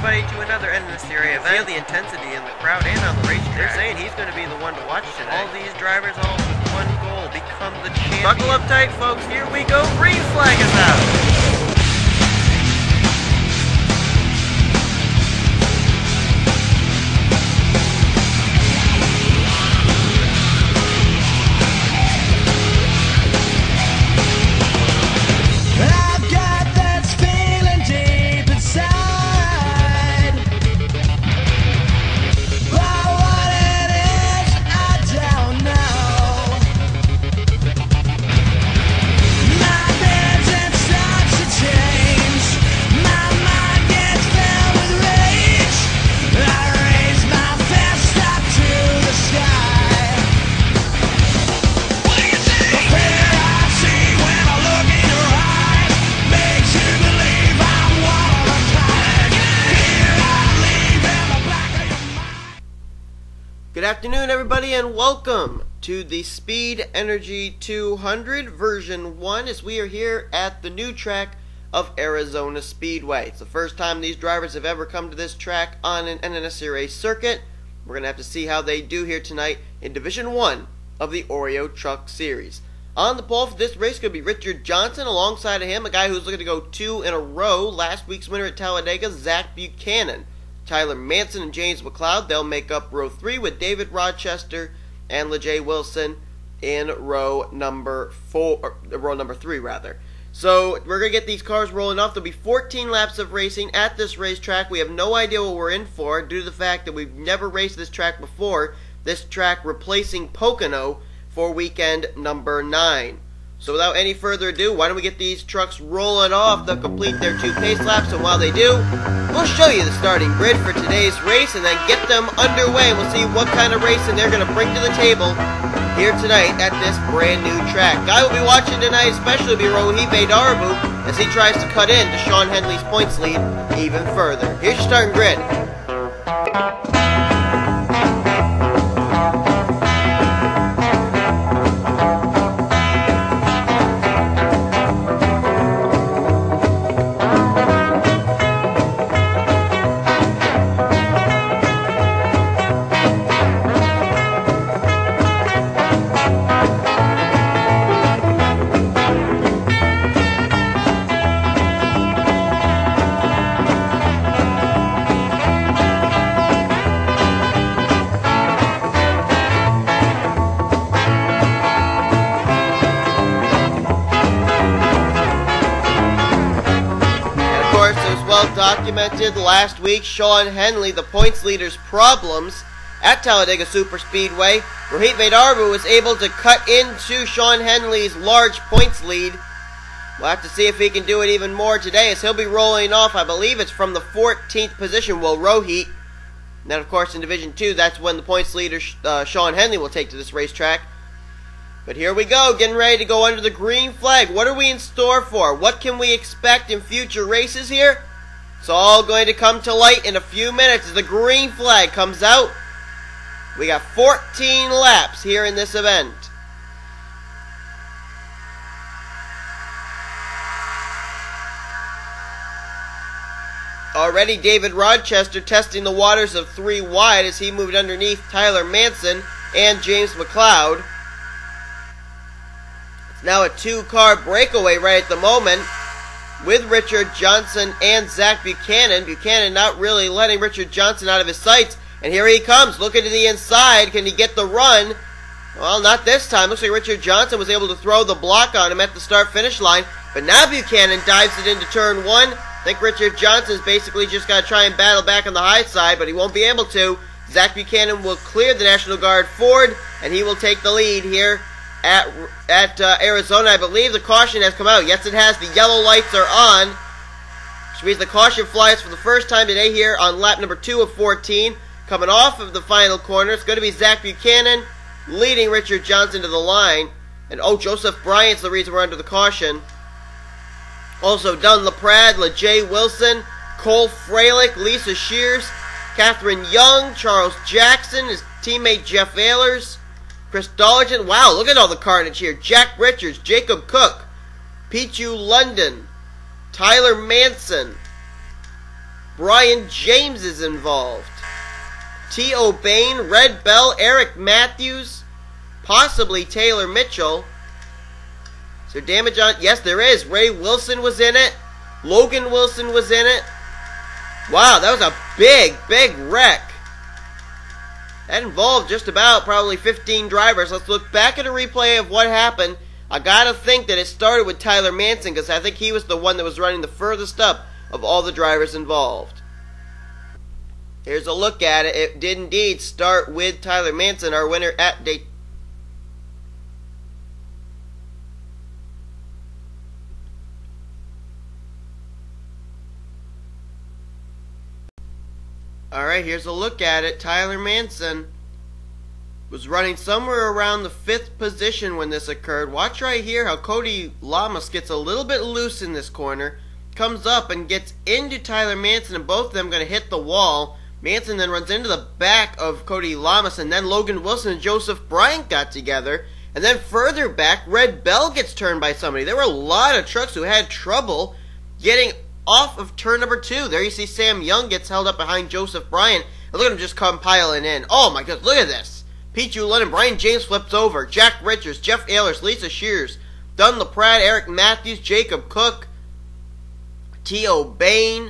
everybody to another Endless Theory event. Feel the intensity in the crowd and on the racetrack. They're saying he's going to be the one to watch today. All these drivers all with one goal, become the champion. Buckle up tight, folks. Here we go. Green flag is out. Good afternoon, everybody, and welcome to the Speed Energy 200 version 1 as we are here at the new track of Arizona Speedway. It's the first time these drivers have ever come to this track on an NSRA circuit. We're going to have to see how they do here tonight in Division 1 of the Oreo Truck Series. On the pole for this race could be Richard Johnson. Alongside of him, a guy who's looking to go 2 in a row. Last week's winner at Talladega, Zach Buchanan. Tyler Manson and James McLeod, they'll make up row 3 with David Rochester and LeJay Wilson in row number 3 rather. So we're going to get these cars rolling off. There'll be 14 laps of racing at this racetrack. We have no idea what we're in for due to the fact that we've never raced this track before. This track replacing Pocono for weekend number 9. So without any further ado, why don't we get these trucks rolling off? They'll complete their 2 pace laps, and while they do, we'll show you the starting grid for today's race and then get them underway. We'll see what kind of racing they're going to bring to the table here tonight at this brand new track. Guy will be watching tonight especially will be Rohive Darbu as he tries to cut in to Sean Henley's points lead even further. Here's your starting grid. Documented last week, Sean Henley, the points leader's problems at Talladega Superspeedway. Rohive Darbu was able to cut into Sean Henley's large points lead. We'll have to see if he can do it even more today as he'll be rolling off, I believe it's from the 14th position, will Rohit. And then, of course, in Division 2, that's when the points leader, Sean Henley, will take to this racetrack. But here we go, getting ready to go under the green flag. What are we in store for? What can we expect in future races here? It's all going to come to light in a few minutes as the green flag comes out. We got 14 laps here in this event. Already David Rochester testing the waters of 3 wide as he moved underneath Tyler Manson and James McLeod. It's now a 2-car breakaway right at the moment with Richard Johnson and Zach Buchanan. Buchanan not really letting Richard Johnson out of his sights. And here he comes, looking to the inside. Can he get the run? Well, not this time. Looks like Richard Johnson was able to throw the block on him at the start-finish line. But now Buchanan dives it into turn 1. I think Richard Johnson's basically just got to try and battle back on the high side, but he won't be able to. Zach Buchanan will clear the National Guard Ford, and he will take the lead here at Arizona. I believe the caution has come out. Yes, it has. The yellow lights are on, which means the caution flies for the first time today here on lap number 2 of 14. Coming off of the final corner, it's going to be Zach Buchanan leading Richard Johnson to the line. And Joseph Bryant's the reason we're under the caution. Also, Dunn LaPrade, LeJay Wilson, Cole Freilich, Lisa Shears, Catherine Young, Charles Jackson, his teammate Jeff Ehlers, Chris Dollerton. Wow, look at all the carnage here. Jack Richards, Jacob Cook, Pichu London, Tyler Manson, Brian James is involved. T.O. Bain, Red Bell, Eric Matthews, possibly Taylor Mitchell. Is there damage on? Yes, there is. Ray Wilson was in it. Logan Wilson was in it. Wow, that was a big wreck. That involved just about probably 15 drivers. Let's look back at a replay of what happened. I gotta think that it started with Tyler Manson, because I think he was the one that was running the furthest up of all the drivers involved. Here's a look at it. It did indeed start with Tyler Manson, our winner at Daytona. Alright, here's a look at it. Tyler Manson was running somewhere around the 5th position when this occurred. Watch right here how Cody Lamas gets a little bit loose in this corner, comes up and gets into Tyler Manson, and both of them going to hit the wall. Manson then runs into the back of Cody Lamas, and then Logan Wilson and Joseph Bryant got together. And then further back, Red Bell gets turned by somebody. There were a lot of trucks who had trouble getting off of turn number 2. There you see Sam Young gets held up behind Joseph Bryant. And look at him just come piling in. Oh my goodness, look at this. Pete Julin and Brian James flips over. Jack Richards, Jeff Ehlers, Lisa Shears, Dunn LaPrade, Eric Matthews, Jacob Cook, T.O. Bain.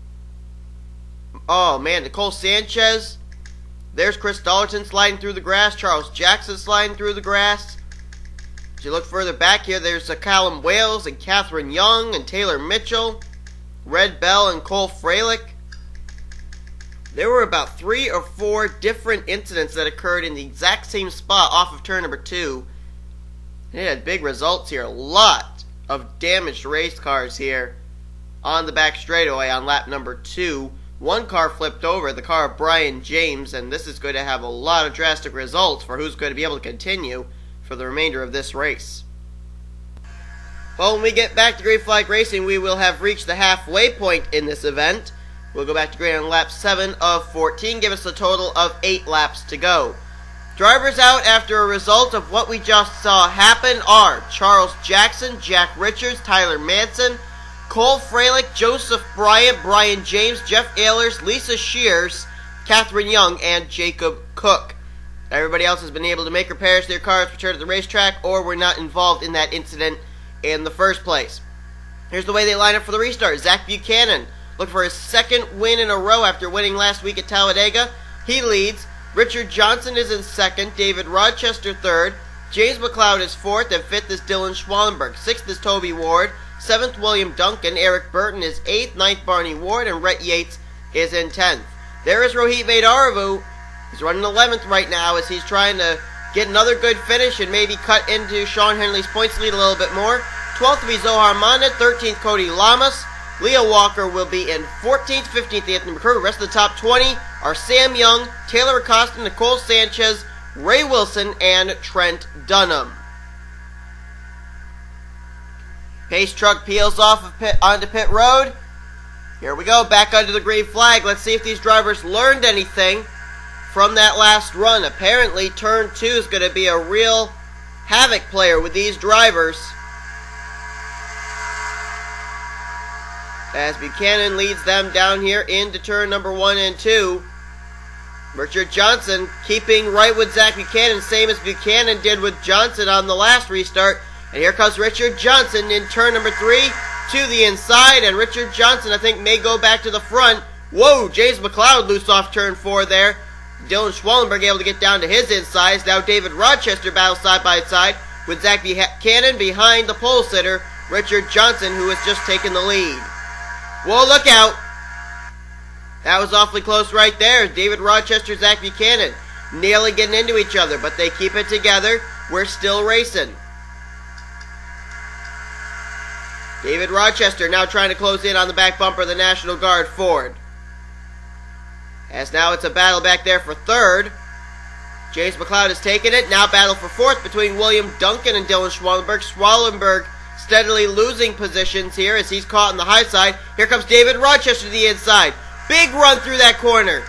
Oh man, Nicole Sanchez. There's Chris Dollerton sliding through the grass. Charles Jackson sliding through the grass. As you look further back here, there's Callum Wales and Catherine Young and Taylor Mitchell, Red Bell and Cole Freilich. There were about 3 or 4 different incidents that occurred in the exact same spot off of turn number 2. And it had big results here. A lot of damaged race cars here on the back straightaway on lap number 2. One car flipped over, the car of Brian James, and this is going to have a lot of drastic results for who's going to be able to continue for the remainder of this race. Well, when we get back to Green Flag Racing, we will have reached the halfway point in this event. We'll go back to green on lap 7 of 14, give us a total of 8 laps to go. Drivers out after a result of what we just saw happen are Charles Jackson, Jack Richards, Tyler Manson, Cole Freilich, Joseph Bryant, Brian James, Jeff Ehlers, Lisa Shears, Catherine Young, and Jacob Cook. Everybody else has been able to make repairs to their cars, return to the racetrack, or were not involved in that incident in the first place. Here's the way they line up for the restart. Zach Buchanan looking for his 2nd win in a row after winning last week at Talladega. He leads. Richard Johnson is in 2nd. David Rochester 3rd. James McLeod is 4th. And 5th is Dylan Schwallenberg. 6th is Toby Ward. 7th, William Duncan. Eric Burton is 8th. 9th, Barney Ward. And Rhett Yates is in 10th. There is Rohit Vedaravu. He's running 11th right now as he's trying to get another good finish and maybe cut into Sean Henley's points lead a little bit more. 12th will be Zohar Monda. 13th, Cody Lamas. Leo Walker will be in 14th, 15th, Anthony McCurry. The rest of the top 20 are Sam Young, Taylor Acosta, Nicole Sanchez, Ray Wilson, and Trent Dunham. Pace truck peels off of onto pit road. Here we go, back under the green flag. Let's see if these drivers learned anything from that last run. Apparently, turn 2 is going to be a real havoc player with these drivers, as Buchanan leads them down here into turn number 1 and 2. Richard Johnson keeping right with Zach Buchanan, same as Buchanan did with Johnson on the last restart. And here comes Richard Johnson in turn number 3 to the inside. And Richard Johnson, I think, may go back to the front. Whoa, James McLeod loose off turn 4 there. Dylan Schwallenberg able to get down to his insides. Now David Rochester battles side by side with Zach Buchanan behind the pole sitter, Richard Johnson, who has just taken the lead. Whoa, look out. That was awfully close right there. David Rochester, Zach Buchanan nearly getting into each other, but they keep it together. We're still racing. David Rochester now trying to close in on the back bumper of the National Guard Ford. As now it's a battle back there for 3rd. James McLeod has taken it. Now battle for 4th between William Duncan and Dylan Schwallenberg. Schwallenberg steadily losing positions here as he's caught on the high side. Here comes David Rochester to the inside. Big run through that corner.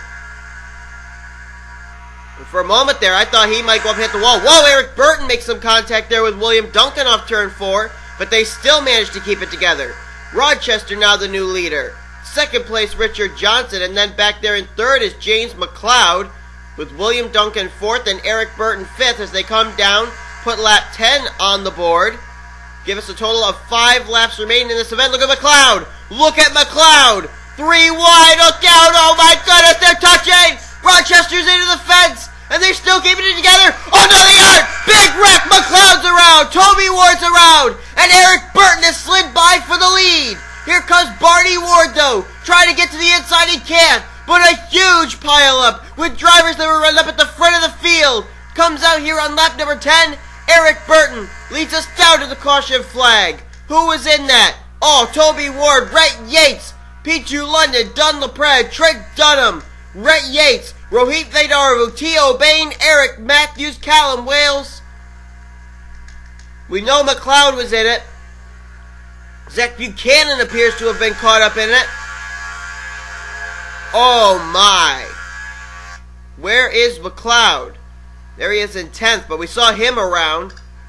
And for a moment there, I thought he might go up and hit the wall. Whoa, Eric Burton makes some contact there with William Duncan off turn 4, but they still managed to keep it together. Rochester now the new leader. second place Richard Johnson, and then back there in third is James McLeod, with William Duncan fourth and Eric Burton fifth as they come down, put lap 10 on the board. Give us a total of 5 laps remaining in this event. Look at McLeod! Look at McLeod! 3 wide, look out, oh my goodness, they're touching! Rochester's into the fence, and they're still keeping it together. Oh no, they aren't! Big wreck, McLeod's around, Toby Ward's around, and Eric Burton has slid by for the lead. Here comes Barney Ward though, trying to get to the inside, he can't, but a huge pile-up with drivers that were run up at the front of the field. Comes out here on lap number 10, Eric Burton leads us down to the caution flag. Who was in that? Oh, Toby Ward, Rhett Yates, Pichu London, Dunn LaPrade, Trent Dunham, Rhett Yates, Rohit Vedaru, T.O. Bain, Eric Matthews, Callum Wales. We know McLeod was in it. Zach Buchanan appears to have been caught up in it. Oh my. Where is McLeod? There he is in 10th, but we saw him around.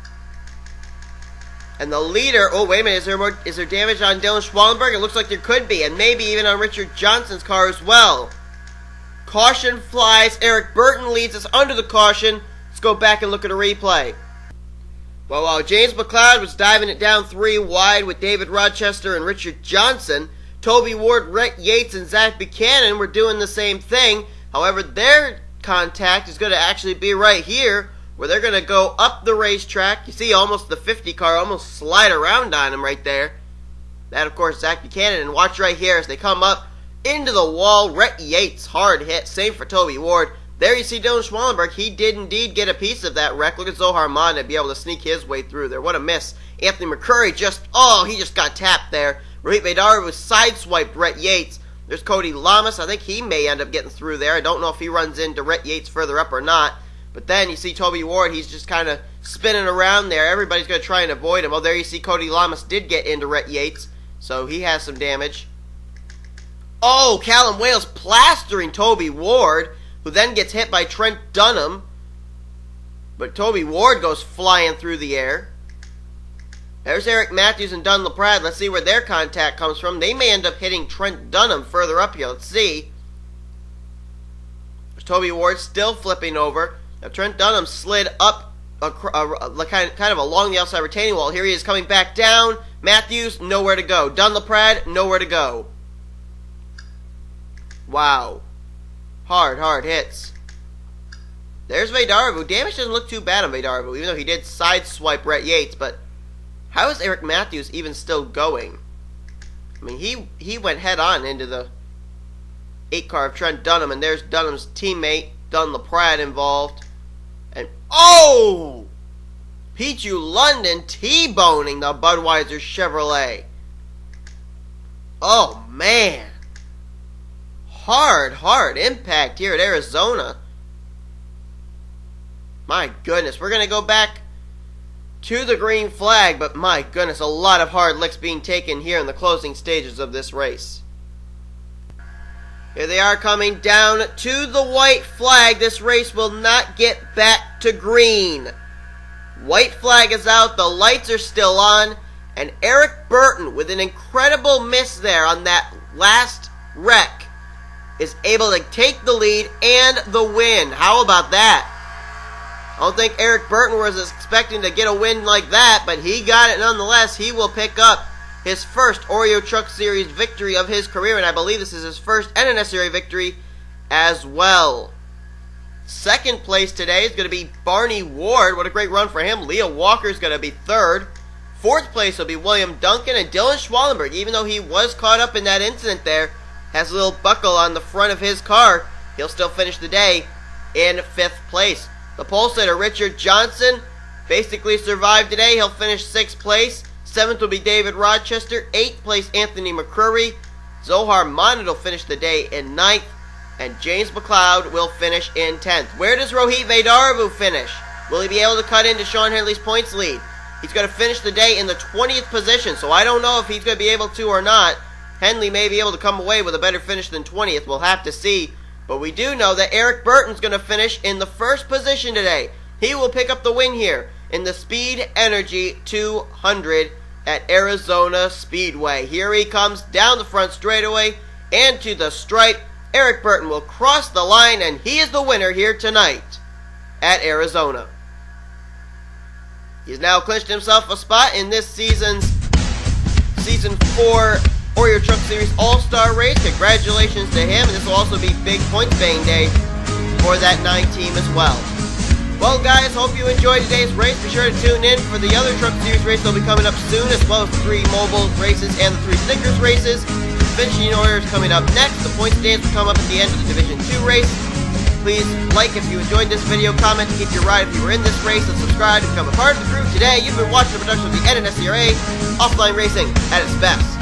And the leader, oh wait a minute, is there damage on Dylan Schwallenberg? It looks like there could be, and maybe even on Richard Johnson's car as well. Caution flies, Eric Burton leads us under the caution. Let's go back and look at a replay. Well, while James McLeod was diving it down 3 wide with David Rochester and Richard Johnson, Toby Ward, Rhett Yates, and Zach Buchanan were doing the same thing. However, their contact is going to actually be right here, where they're going to go up the racetrack. You see almost the 50 car almost slide around on him right there. That, of course, Zach Buchanan. And watch right here as they come up into the wall. Rhett Yates, hard hit. Same for Toby Ward. There you see Dylan Schwallenberg. He did indeed get a piece of that wreck. Look at Zohar Mon to be able to sneak his way through there. What a miss. Anthony McCurry he just got tapped there. Rohit Vedaru was sideswiped Rhett Yates. There's Cody Lamas. I think he may end up getting through there. I don't know if he runs into Rhett Yates further up or not. But then you see Toby Ward. He's just kind of spinning around there. Everybody's going to try and avoid him. Oh, there you see Cody Lamas did get into Rhett Yates. So he has some damage. Oh, Callum Wales plastering Toby Ward, who then gets hit by Trent Dunham. But Toby Ward goes flying through the air. There's Eric Matthews and Dunn LaPrade. Let's see where their contact comes from. They may end up hitting Trent Dunham further up here. Let's see. There's Toby Ward still flipping over. Now Trent Dunham slid up kind of along the outside retaining wall. Here he is coming back down. Matthews, nowhere to go. Dunn LaPrade, nowhere to go. Wow. Hard hits. There's Vedaru. Damage doesn't look too bad on Vedaru, even though he did sideswipe Rhett Yates, but how is Eric Matthews even still going? I mean, he went head-on into the 8 car of Trent Dunham, and there's Dunham's teammate, Dunn LaPrade, involved. And, oh! Pichu London T-boning the Budweiser Chevrolet. Oh, man. Hard impact here at Arizona. My goodness, we're going to go back to the green flag, but my goodness, a lot of hard licks being taken here in the closing stages of this race. Here they are coming down to the white flag. This race will not get back to green. White flag is out, the lights are still on, and Eric Burton, with an incredible miss there on that last wreck, is able to take the lead and the win. How about that? I don't think Eric Burton was expecting to get a win like that, but he got it nonetheless. He will pick up his first Oreo Truck Series victory of his career, and I believe this is his first NNS Series victory as well. Second place today is going to be Barney Ward. What a great run for him. Leah Walker is going to be third. Fourth place will be William Duncan, and Dylan Schwallenberg, even though he was caught up in that incident there, has a little buckle on the front of his car. He'll still finish the day in 5th place. The pole sitter, Richard Johnson, basically survived today. He'll finish 6th place. 7th will be David Rochester. 8th place, Anthony McCurry. Zohar Monad will finish the day in 9th. And James McLeod will finish in 10th. Where does Rohit Vedaru finish? Will he be able to cut into Sean Henley's points lead? He's going to finish the day in the 20th position, so I don't know if he's going to be able to or not. Henley may be able to come away with a better finish than 20th. We'll have to see. But we do know that Eric Burton's going to finish in the 1st position today. He will pick up the win here in the Speed Energy 200 at Arizona Speedway. Here he comes down the front straightaway And to the stripe, Eric Burton will cross the line, and he is the winner here tonight at Arizona. He's now clinched himself a spot in this season's Season 4 Warrior Truck Series All-Star Race. Congratulations to him, and this will also be big points baying day for that 9 team as well. Well guys, hope you enjoyed today's race. Be sure to tune in for the other Truck Series race that will be coming up soon, as well as the 3 mobile races and the 3 Snickers races. The finishing order is coming up next. The point stands will come up at the end of the Division 2 race. Please like if you enjoyed this video, comment to keep your ride if you were in this race, and subscribe to become a part of the crew. Today, you've been watching a production of the NNSCRA Offline Racing at its best.